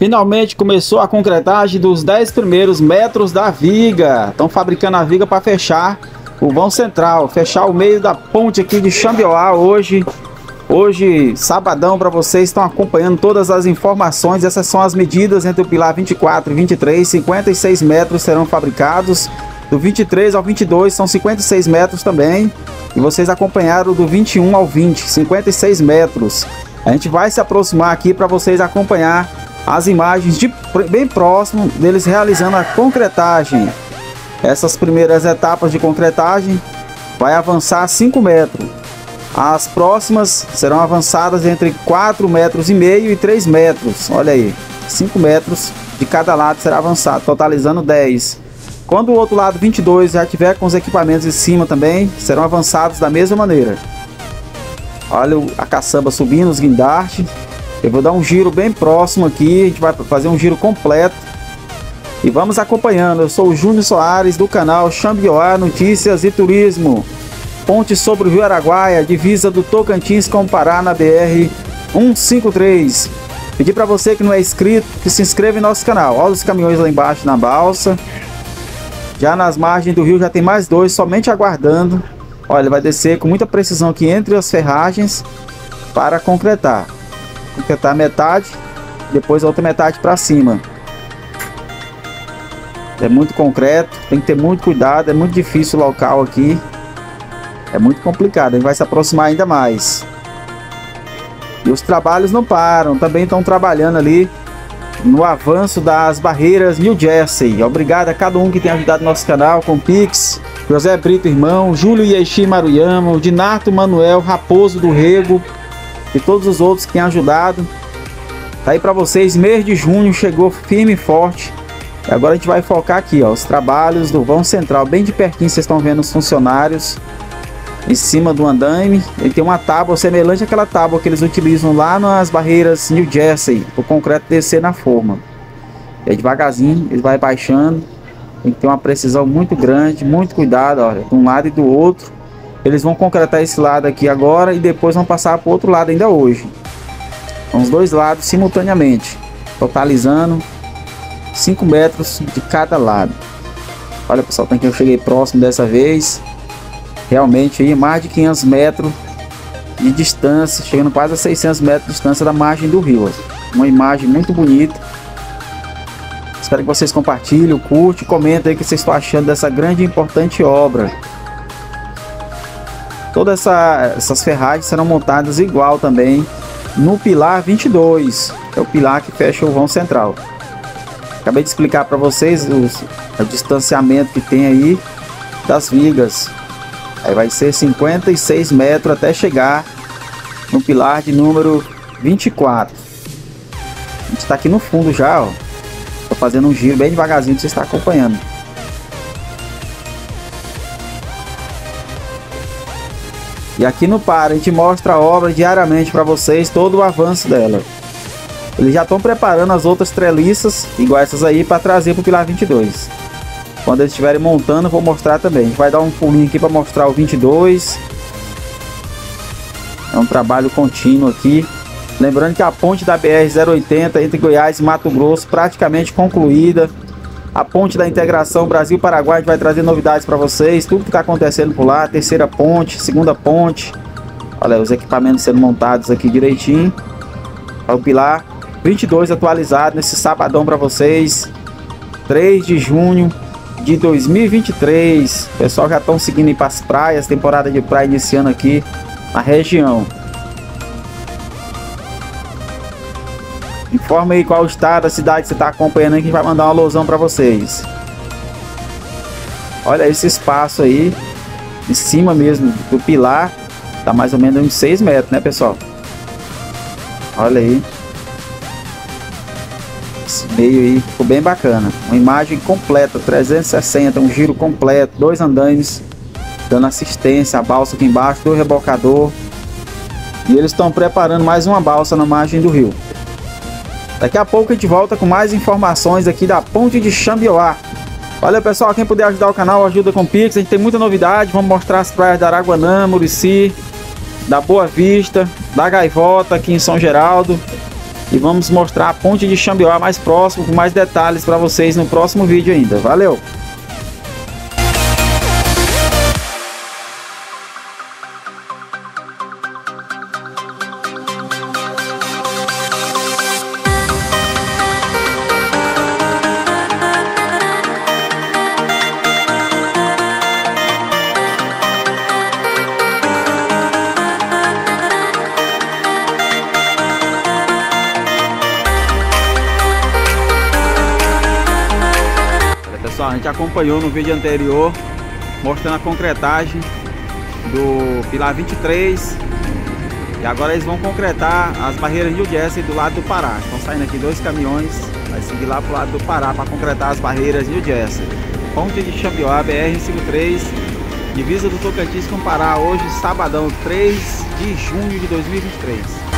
Finalmente começou a concretagem dos 10 primeiros metros da viga. Estão fabricando a viga para fechar o vão central, fechar o meio da ponte aqui de Xambioá hoje. Hoje, sabadão, para vocês estão acompanhando todas as informações. Essas são as medidas entre o pilar 24 e 23. 56 metros serão fabricados. Do 23 ao 22 são 56 metros também. E vocês acompanharam do 21 ao 20, 56 metros. A gente vai se aproximar aqui para vocês acompanhar as imagens de bem próximo deles realizando a concretagem. Essas primeiras etapas de concretagem vai avançar 5 metros. As próximas serão avançadas entre 4,5 metros e 3 metros. Olha aí, 5 metros de cada lado será avançado, totalizando 10. Quando o outro lado 22 já tiver com os equipamentos em cima também, serão avançados da mesma maneira. Olha a caçamba subindo os guindastes. Eu vou dar um giro bem próximo aqui, a gente vai fazer um giro completo. E vamos acompanhando. Eu sou o Júnior Soares do canal Xambioá Notícias e Turismo. Ponte sobre o Rio Araguaia, divisa do Tocantins com o Pará na BR 153. Pedir para você que não é inscrito, que se inscreva em nosso canal. Olha os caminhões lá embaixo na balsa. Já nas margens do rio já tem mais dois, somente aguardando. Olha, ele vai descer com muita precisão aqui entre as ferragens para concretar. Concretar metade, depois a outra metade para cima. É muito concreto, tem que ter muito cuidado, é muito difícil o local aqui. É muito complicado, a gente vai se aproximar ainda mais. E os trabalhos não param, também estão trabalhando ali no avanço das barreiras New Jersey. Obrigado a cada um que tem ajudado nosso canal com Pix. José Brito Irmão, Júlio Yeixi Maruyama, o Dinato Manuel Raposo do Rego e todos os outros que têm ajudado. Tá aí para vocês, mês de junho chegou firme e forte. E agora a gente vai focar aqui, ó, os trabalhos do vão central, bem de pertinho. Vocês estão vendo os funcionários em cima do andaime. Ele tem uma tábua semelhante àquela tábua que eles utilizam lá nas barreiras New Jersey, para o concreto descer na forma. E aí, devagarzinho ele vai baixando. Tem que ter uma precisão muito grande, muito cuidado, olha, de um lado e do outro. Eles vão concretar esse lado aqui agora e depois vão passar para o outro lado ainda hoje. São os dois lados simultaneamente, totalizando 5 metros de cada lado. Olha, pessoal, tem que eu cheguei próximo dessa vez. Realmente aí mais de 500 metros de distância, chegando quase a 600 metros de distância da margem do rio. Uma imagem muito bonita. Espero que vocês compartilhem, curtem, comentem aí o que vocês estão achando dessa grande e importante obra. Todas essas ferragens serão montadas igual também no pilar 22, é o pilar que fecha o vão central. Acabei de explicar para vocês o distanciamento que tem aí das vigas. Aí vai ser 56 metros até chegar no pilar de número 24. A gente está aqui no fundo já, ó. Tô fazendo um giro bem devagarzinho para você estar acompanhando. E aqui no Pará a gente mostra a obra diariamente para vocês, todo o avanço dela. Eles já estão preparando as outras treliças, igual essas aí, para trazer para o pilar 22. Quando eles estiverem montando, eu vou mostrar também. A gente vai dar um pulinho aqui para mostrar o 22. É um trabalho contínuo aqui. Lembrando que a ponte da BR-080 entre Goiás e Mato Grosso praticamente concluída. A ponte da integração Brasil-Paraguai, a gente vai trazer novidades para vocês. Tudo que está acontecendo por lá. Terceira ponte, segunda ponte. Olha os equipamentos sendo montados aqui direitinho. O pilar 22 atualizado nesse sabadão para vocês. 3 de junho de 2023. O pessoal já estão seguindo ir para as praias. Temporada de praia iniciando aqui na região. Informa aí qual estado da cidade você está acompanhando aí, que a gente vai mandar uma alusão para vocês. Olha esse espaço aí, em cima mesmo do pilar, tá mais ou menos uns 6 metros, né, pessoal? Olha aí. Esse meio aí ficou bem bacana. Uma imagem completa, 360, um giro completo, 2 andaimes dando assistência, a balsa aqui embaixo, 2 rebocador. E eles estão preparando mais uma balsa na margem do rio. Daqui a pouco a gente volta com mais informações aqui da ponte de Xambioá. Valeu, pessoal, quem puder ajudar o canal, ajuda com o Pix. A gente tem muita novidade, vamos mostrar as praias da Araguanã, Murici, da Boa Vista, da Gaivota aqui em São Geraldo. E vamos mostrar a ponte de Xambioá mais próximo, com mais detalhes para vocês no próximo vídeo ainda. Valeu! Pessoal, a gente acompanhou no vídeo anterior mostrando a concretagem do Pilar 23 e agora eles vão concretar as barreiras New Jersey do lado do Pará. Estão saindo aqui 2 caminhões, vai seguir lá pro lado do Pará para concretar as barreiras New Jersey. Ponte de Xambioá, BR-153, divisa do Tocantins com Pará, hoje sabadão 3 de junho de 2023.